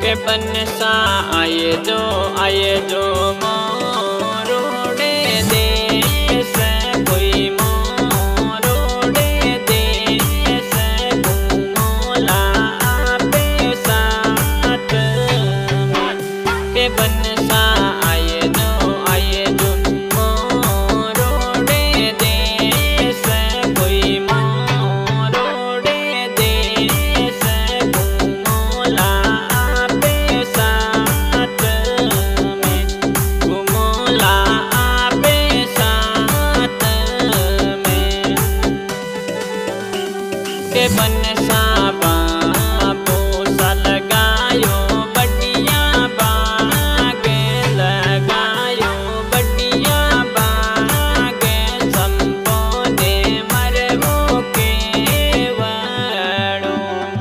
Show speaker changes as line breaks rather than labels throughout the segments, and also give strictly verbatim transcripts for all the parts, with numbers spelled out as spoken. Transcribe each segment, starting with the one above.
के बनसा आए जो आए जो मोरोड़े देश कोई मोरोड़े देश घूमोला पे साथ के बनसा आए जो आए जो मोरोड़े देश कोई मोरोड़े देश घूमोला पे साथ में घूमोला पे साथ में के बनसा बाबू सा लगायो बढ़िया बागे लगायो बढ़िया बागे संपोने मरवो के वाड़ो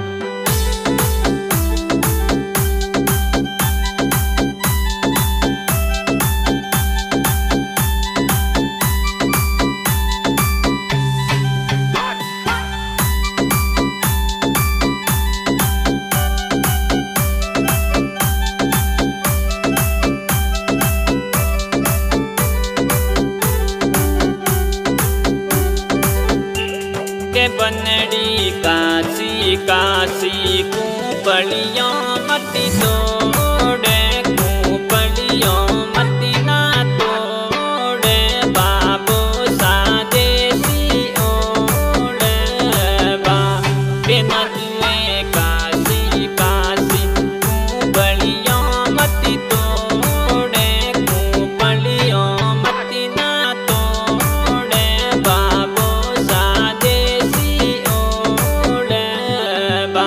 के बनड़ी काशी काशी कुपड़ियों मती तोड़े कुपड़ियों मती ना तोड़े बाबू सा देसी ओड़े बा के नजुए काशी काशी कुपड़ियों मती तोड़े कुपड़ियों मती ना तोड़े बाबू सा देसी ओड़े बा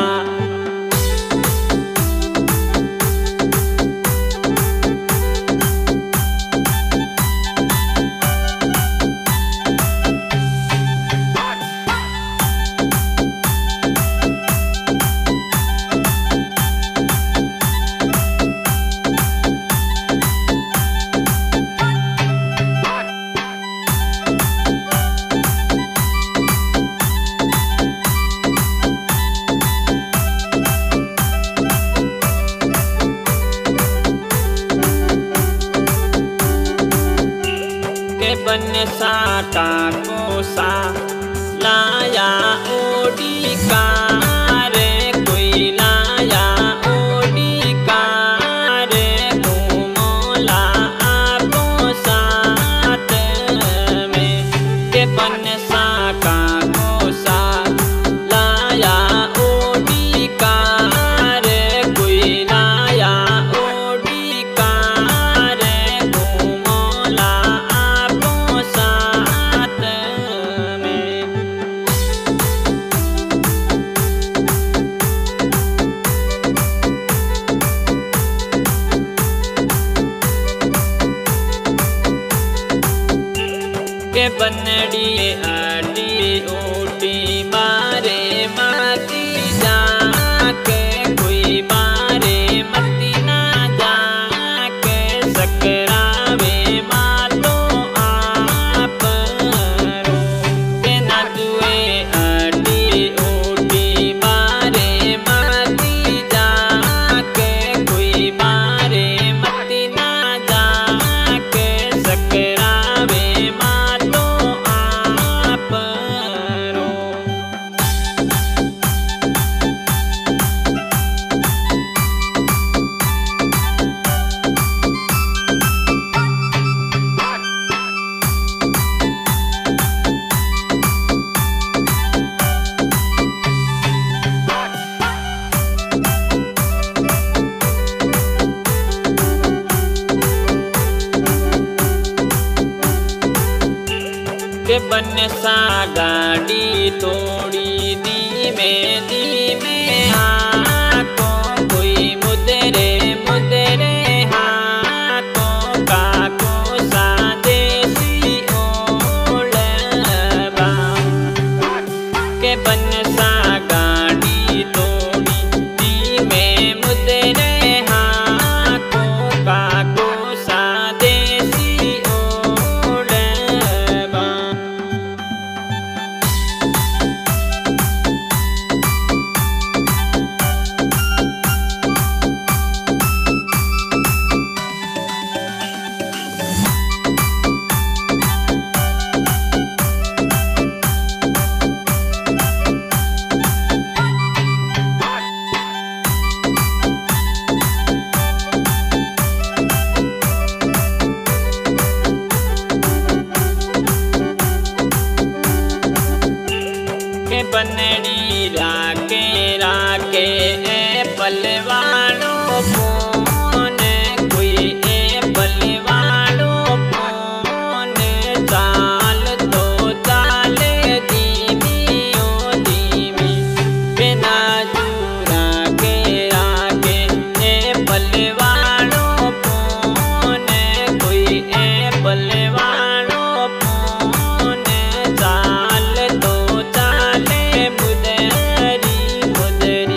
के बनसा टाको सा लाया ओडी का रे कोई लाया ओडी का रे घूमोला आपो साथ में के बनसा टाको सा लाया ओडी का रे कोई लाया ओडी का रे घूमोला आपो साथ में के बनड़ी आडी ओटी बारे माती जाके कोई बारे मती ना जाके सकरावे मातो आप रो के नजुए आडी ओटी बारे माती जाके कोई बारे मती ना जाके सकरावे मातो आप रो के बनसा गाड़ी तोड़ी धीमे धीमे हाथों कोई मुदरे मुदरे हाथों का को सा देसी ओलबा के बनसा गाड़ी तोड़ी धीमे मुदरे हाथों का को सा देसी ओलबा मेड़ी राके राके ए पलवानो फोन कोई ए पलवानो फोन चाल तो चाले धीमी ओ धीमी बिना चूरा के राके ए पलवानो फोन कोई ए पलवानो फोन चाल तो चाले मुदरी मुदरी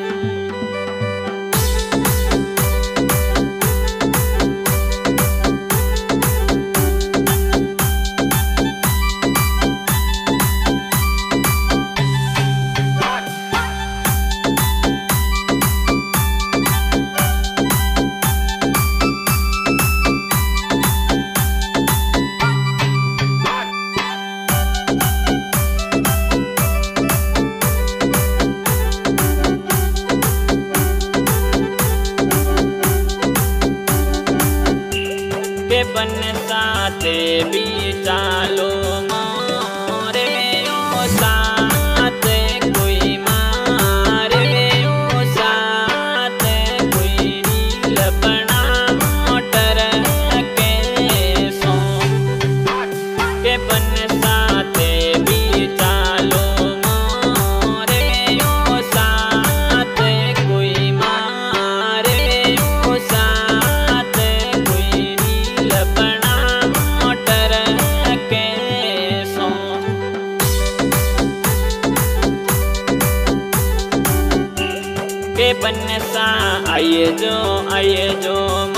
के बन साथे भी चालो मारे ओ साथे कोई मारे ओ साथे कोई रील बना मोटर के सो के बन साथे भी चालो मारे ओ साथे कोई मारे ओ साथे कोई बना मोटर के सो के बन सा आइए जो आइए जो